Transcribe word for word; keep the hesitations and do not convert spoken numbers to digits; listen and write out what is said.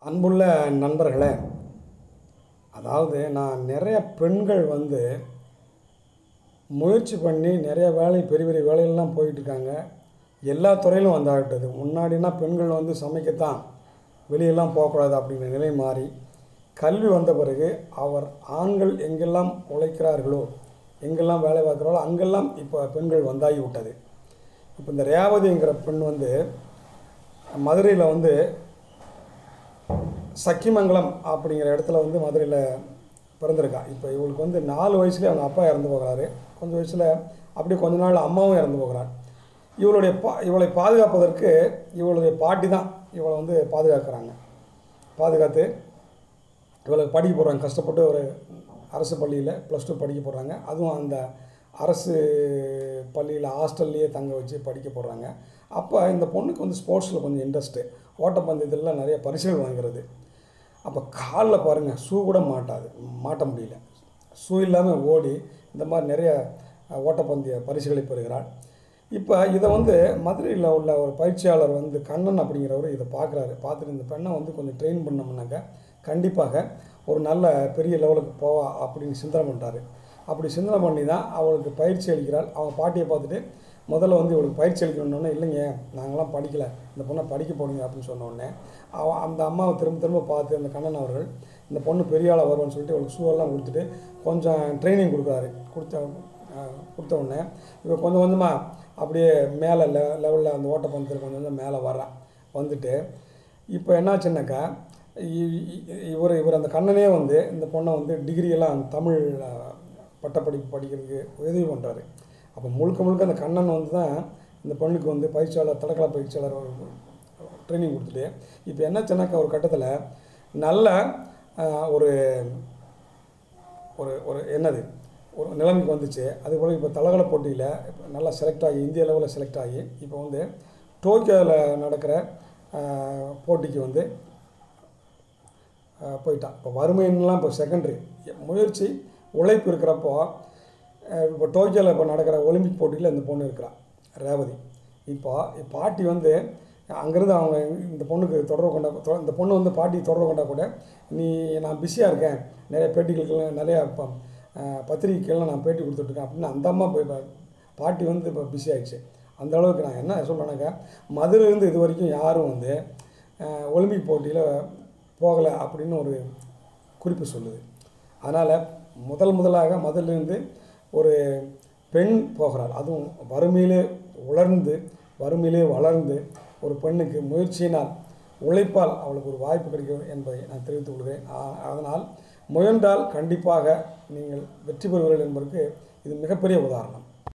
அன்புள்ள நண்பர்களே, அதாவது நான் நிறைய பெண்கள் வந்து முயற்சி பண்ணி நிறைய வேலை பெரிய பெரிய வேலையெல்லாம் போயிட்டுருக்காங்க. எல்லா துறையிலும் வந்தாகிட்டது. முன்னாடினா பெண்கள் வந்து சமைக்கத்தான், வெளியெல்லாம் போகக்கூடாது அப்படிங்கிற நிலை மாறி, கல்வி வந்த பிறகு அவர் ஆண்கள் எங்கெல்லாம் உழைக்கிறார்களோ, எங்கெல்லாம் வேலை பார்க்குறாங்களோ அங்கெல்லாம் இப்போ பெண்கள் வந்தாகி விட்டது. இப்போ இந்த ரேவதிங்கிற பெண் வந்து மதுரையில் வந்து சக்கிமங்கலம் அப்படிங்கிற இடத்துல வந்து மதுரையில் பிறந்திருக்கா. இப்போ இவளுக்கு வந்து நாலு வயசுலேயே அவங்க அப்பா இறந்து போகிறாரு. கொஞ்சம் வயசில் அப்படி கொஞ்ச நாள் அம்மாவும் இறந்து போகிறார். இவளுடைய பா இவளை பாதுகாப்பதற்கு இவளுடைய பாட்டி தான் இவளை வந்து பாதுகாக்கிறாங்க. பாதுகாத்து இவளுக்கு படிக்க போடுறாங்க. கஷ்டப்பட்டு ஒரு அரசு பள்ளியில் ப்ளஸ் டூ படிக்க போடுறாங்க. அதுவும் அந்த அரசு பள்ளியில் ஹாஸ்டல்லையே தங்க வச்சு படிக்க போடுறாங்க. அப்போ இந்த பொண்ணுக்கு வந்து ஸ்போர்ட்ஸில் கொஞ்சம் இன்ட்ரெஸ்ட்டு. ஓட்டப்பந்தயத்தில் நிறைய பரிசுகள் வாங்குறது. அப்போ காலில் பாருங்கள், ஷூ கூட மாட்டாது, மாட்ட முடியல. ஷூ இல்லாமல் ஓடி இந்த மாதிரி நிறைய ஓட்டப்பந்தய பரிசுகளை பெறுகிறாள். இப்போ இதை வந்து மதுரையில் உள்ள ஒரு பயிற்சியாளர் வந்து கண்ணன் அப்படிங்கிறவர் இதை பார்க்குறாரு. பார்த்துட்டு இந்த பெண்ணை வந்து கொஞ்சம் ட்ரெயின் பண்ணோம்னாக்க கண்டிப்பாக ஒரு நல்ல பெரிய லெவலுக்கு போவா அப்படின்னு சிந்தனை பண்ணுறாரு. அப்படி சிந்தனை பண்ணி தான் அவளுக்கு பயிற்சி அளிக்கிறாள். அவங்க பாட்டியை பார்த்துட்டு முதல்ல வந்து இவளுக்கு பயிற்சி அளிக்கணுன்னே, இல்லைங்க நாங்களாம் படிக்கலை, இந்த பொண்ணை படிக்க போடுங்க அப்படின்னு சொன்னோடனே அவன் அந்த அம்மாவை திரும்ப திரும்ப பார்த்து அந்த கண்ணன் அவர்கள் இந்த பொண்ணு பெரிய ஆளாக வருவான்னு சொல்லிட்டு அவளுக்கு ஷூவெல்லாம் கொடுத்துட்டு கொஞ்சம் ட்ரைனிங் கொடுக்குறாரு. கொடுத்த கொடுத்த உடனே இப்போ கொஞ்சம் கொஞ்சமாக அப்படியே மேலே லெ லெவலில் அந்த ஓட்டப்பந்தயத்தில் கொஞ்சம் கொஞ்சம் மேலே வர்றான். வந்துட்டு இப்போ என்னாச்சுன்னாக்கா இவர் இவர் அந்த கண்ணனே வந்து இந்த பொண்ணை வந்து டிகிரியெல்லாம் தமிழ் பட்டப்படிப்பு படிக்கிறதுக்கு உதவி பண்ணுறாரு. அப்போ முழுக்க முழுக்க அந்த கண்ணன் வந்து தான் இந்த பொண்ணுக்கு வந்து பயிற்சியாளர், தடகள பயிற்சியாளர் ட்ரைனிங் கொடுத்துட்டு இப்போ என்னாச்சுன்னாக்கா ஒரு கட்டத்தில் நல்ல ஒரு ஒரு ஒரு என்னது ஒரு நிலைமைக்கு வந்துச்சு. அதுபோல் இப்போ தடகள போட்டியில் இப்போ நல்லா செலக்ட் ஆகி இந்திய லெவலில் செலக்ட் ஆகி இப்போ வந்து டோக்கியோவில் நடக்கிற போட்டிக்கு வந்து போயிட்டான். இப்போ வறுமைன்னெலாம் இப்போ செகண்டரி, முயற்சி உழைப்பு இருக்கிறப்போ இப்போ டோக்கியோவில் இப்போ நடக்கிற ஒலிம்பிக் போட்டியில் இந்த பொண்ணு இருக்கிறான் ரேவதி. இப்போ பாட்டி வந்து அங்கேருந்து அவங்க இந்த பொண்ணுக்கு தொடர்பு கொண்டா இந்த பொண்ணு வந்து பாட்டி தொடர்பு கொண்டா கூட, நீ நான் பிஸியாக இருக்கேன், நிறைய பேட்டிகளுக்கெல்லாம் நிறையா இப்போ பத்திரிகைக்கெல்லாம் நான் பேட்டி கொடுத்துட்ருக்கேன் அப்படின்னு அந்த அம்மா போய் பாட்டி வந்து இப்போ பிஸி ஆகிடுச்சு. அந்த அளவுக்கு நான் என்ன சொல்கிறேன்னாக்கா, மதுரையிலேருந்து இது வரைக்கும் யாரும் வந்து ஒலிம்பிக் போட்டியில் போகலை அப்படின்னு ஒரு குறிப்பு சொல்லுது. அதனால் முதல் முதலாக மதுரையிலேருந்து ஒரு பெண் போகிறாள். அதுவும் வறுமையிலே உலர்ந்து வறுமையிலே வளர்ந்து ஒரு பெண்ணுக்கு முயற்சியினால் உழைப்பால் அவளுக்கு ஒரு வாய்ப்பு கிடைக்கும் என்பதை நான் தெரிவித்துக் கொள்கிறேன். அதனால் முயன்றால் கண்டிப்பாக நீங்கள் வெற்றி பெறுவீர்கள் என்பதற்கு இது மிகப்பெரிய உதாரணம்.